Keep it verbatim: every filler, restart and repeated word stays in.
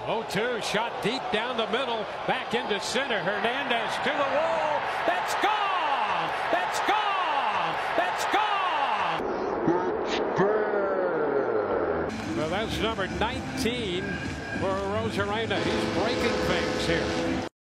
oh two, shot deep down the middle, back into center. Hernandez to the wall. That's gone. That's gone. That's gone. Well, that's number nineteen for Rosarena. He's breaking things here.